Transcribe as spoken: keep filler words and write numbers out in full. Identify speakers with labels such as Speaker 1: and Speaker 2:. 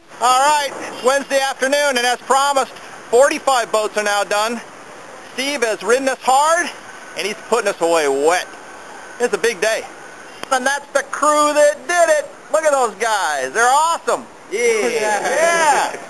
Speaker 1: All right, it's Wednesday afternoon, and as promised, forty-five boats are now done. Steve has ridden us hard, and he's putting us away wet. It's a big day. And that's the crew that did it. Look at those guys. They're awesome. Yeah. Yeah.